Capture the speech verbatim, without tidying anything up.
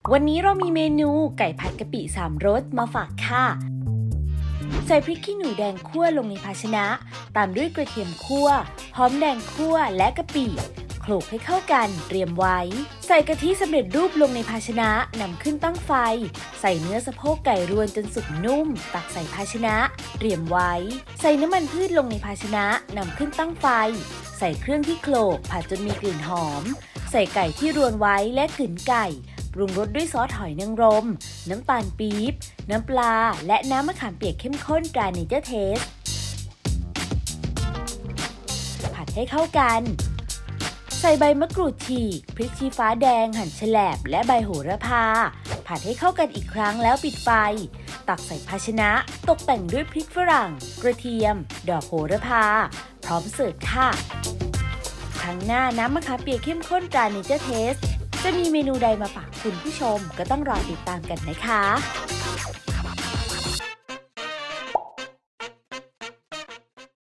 วันนี้เรามีเมนูไก่ผัดกะปิสามรสมาฝากค่ะใส่พริกขี้หนูแดงคั่วลงในภาชนะตามด้วยกระเทียมคั่วหอมแดงคั่วและกะปิโขลกให้เข้ากันเตรียมไว้ใส่กะทิสำเร็จรูปลงในภาชนะนำขึ้นตั้งไฟใส่เนื้อสะโพกไก่รวนจนสุกนุ่มตักใส่ภาชนะเตรียมไว้ใส่น้ำมันพืชลงในภาชนะนำขึ้นตั้งไฟใส่เครื่องที่โขลกผัดจนมีกลิ่นหอมใส่ไก่ที่รวนไว้และกลืนไก่ปรุงรสด้วยซอสหอยนางรมน้ำตาลปี๊บน้ำปลาและน้ำมะขามเปียกเข้มข้นตราเนเจอร์เทสผัดให้เข้ากันใส่ใบมะกรูดฉีกพริกชี้ฟ้าแดงหั่นแฉลบและใบโหระพาผัดให้เข้ากันอีกครั้งแล้วปิดไฟตักใส่ภาชนะตกแต่งด้วยพริกฝรั่งกระเทียมดอกโหระพาพร้อมเสิร์ฟค่ะครั้งหน้าน้ำมะขามเปียกเข้มข้นตราเนเจอร์เทสจะมีเมนูใดมาฝากคุณผู้ชมก็ต้องรอติดตามกันนะคะ